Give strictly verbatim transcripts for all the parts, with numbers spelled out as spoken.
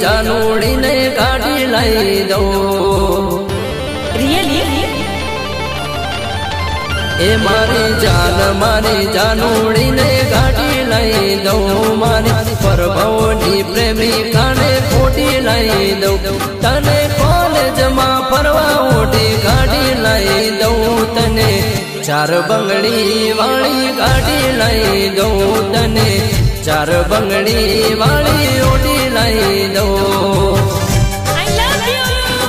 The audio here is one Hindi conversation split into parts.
जानूड़ी ने गाड़ी लाई दो। रियली ए मारी जान मारी जानूड़ी ने गाड़ी लाई दो। मारी परभवनी प्रेमिका ने कोटी लाई दो। तने कॉलेज में फरवा ओटी गाड़ी लाई दो। तने चार बंगड़ी वाली गाड़ी लाई दो। तने चार बंगड़ी वाली ओटी लाई दो। I love you.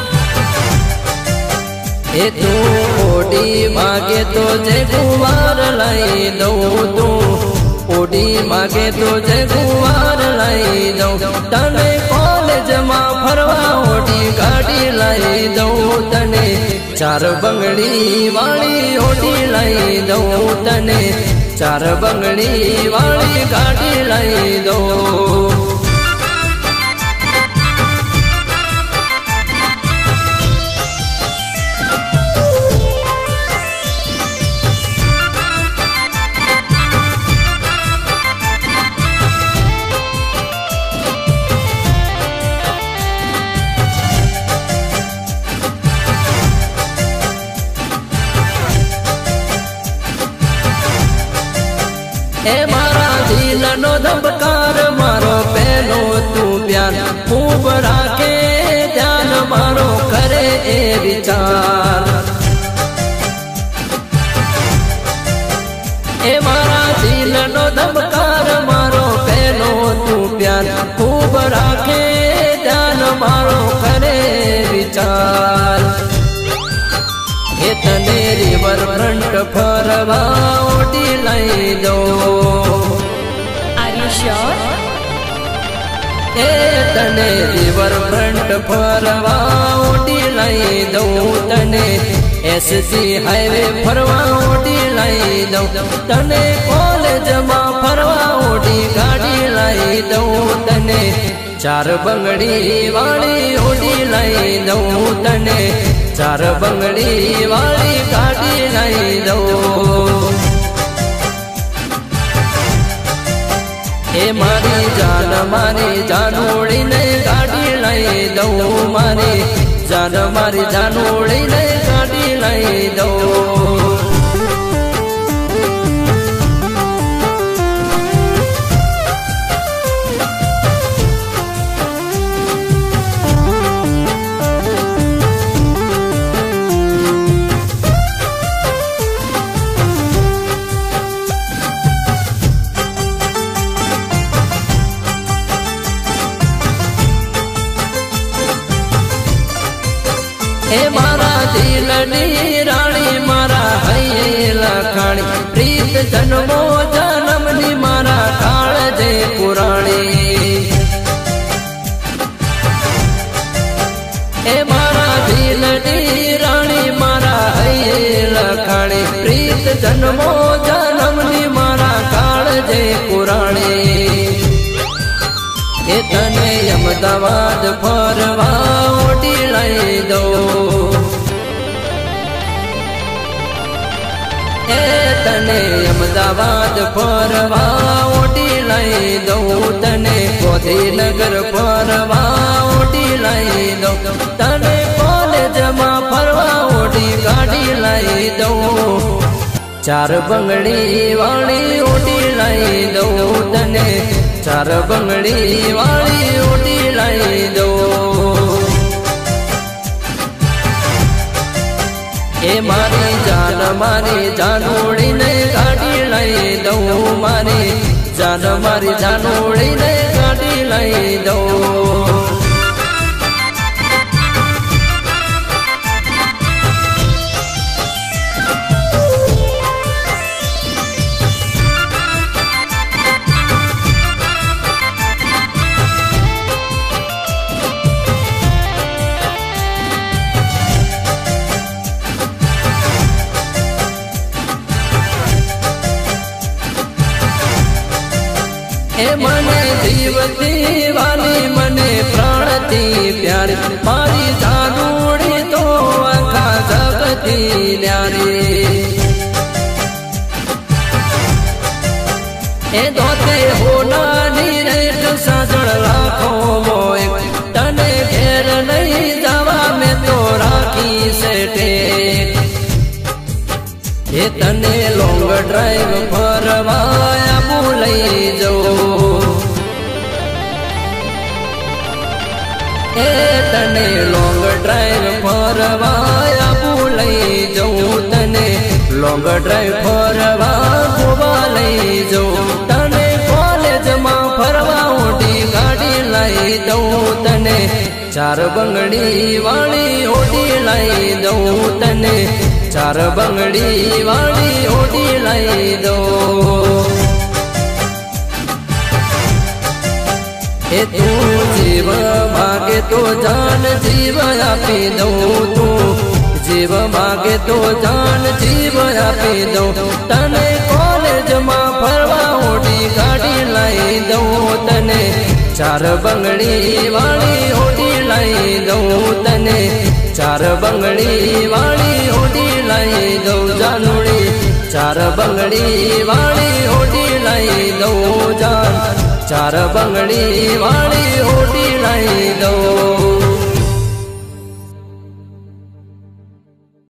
ए तू ओटी मांगे तो जय कुमार लाई दो। तू ओटी मांगे तो जय कुमार लाई दो। तने कॉलेज में फरवा ओटी गाड़ी लाई दो। तने चार बंगड़ी वाली ओटी लाई दो। तने चार बंगड़ी वाली गाड़ी लाई दो। ए मारा दिल नो धबकार मारो पहलो तू प्यार खूब राखे ध्यान मारो करे ए विचार। ए मारा दिल नो धबकार मारो पहलो तू प्यार खूब राखे ध्यान मारो करे विचार। ए तने रिवर फ्रंट फरवा ओटी लाई दो। Are you sure? ए तने रिवर फ्रंट फरवा ओटी लाई दो। तने एस सी हाईवे फरवा ओटी लाई दो। तने कॉलेज में फरवा ओटी गाड़ी लाई दो। तने चार बंगड़ी वाली ओटी लाई दो। तने चार बंगड़ी वाली गाड़ी लाई दो। ए मारी जान मारी जानूड़ी ने गाड़ी लाई दो। मारी जान मारी जानूड़ी ने गाड़ी लाई दो। ए मारा दिल नी रानी मारा है लखाणी प्रीत जन्मो जन्म नी मारा काल जे पुराणी। ए मारा दिल नी रानी मारा है लखाणी प्रीत जन्मो जन्म नी मारा काल जे पुराणी। ए तने अहमदाबाद फरवा ओटी लाई दो। ए तने अहमदाबाद फरवा ओटी लाई दो। तने गोधीनगर फरवा ओटी लाई दो। तने कॉलेज में फरवा ओटी गाड़ी लाई दो। चार बंगड़ी वाली ओटी लाई दो। तने चार बंगड़ी वाली ओटी लाई दो। ए मारी जान मारी जानूड़ी ने गाड़ी लाई दो। मारी जान मारी जानूड़ी ने गाड़ी लाई दो। ए मने जीवती वाली मने प्राणती प्यारी मारी जानूड़ी तो आखा जगती न्यारी। ए दोते होना नीरेट साजण लाखों मोए એ તને લોંગ ડ્રાઈવ ફરવા લઈ જવું એ તને લોંગ ડ્રાઈવ ફરવા લઈ જવું તને લોંગ ડ્રાઈવ ફરવા ગોવા લઈ જવું તને કોલેજમાં ફરવા ઓટી ગાડી લઈ દઉં તને ચાર બંગડી વાળી ઓટી લઈ દઉં તને ચાર બંગડી વાળી ઓટી લઈ દઉં એ તું જીવ માગે તો જાન જીવ આપી દઉં તું જીવ માગે તો જાન જીવ આપી દઉં તને કોલેજમાં ફરવા ઓટી ગાડી લઈ દઉં તને ચાર બંગડી વાળી ઓટી લઈ દઉં તને ચાર બંગડી વાળી ઓટી લઈ દઉં જાનુડી ચાર બંગડી વાળી ઓટી લઈ દઉં જાન ચાર બંગડી વાળી ઓટી લઈ દઉં